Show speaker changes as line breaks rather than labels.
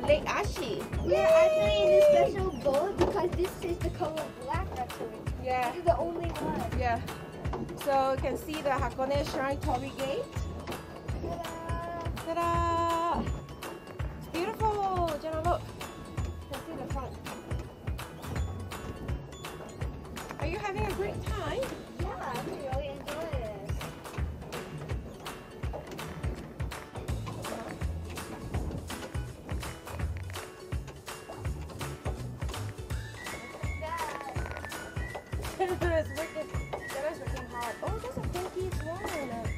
Lake Ashi.
We're actually in a special boat because this is the color black actually.
Yeah.
This is the only one.
Yeah. So you can see the Hakone Shrine Torii Gate.
Ta-da!
Ta-da! It's beautiful. Jenna, look. You can see the front. Are you having a great time?
Yeah, I really enjoy this.
Jenna's working hard. Oh, there's a Portuguese one.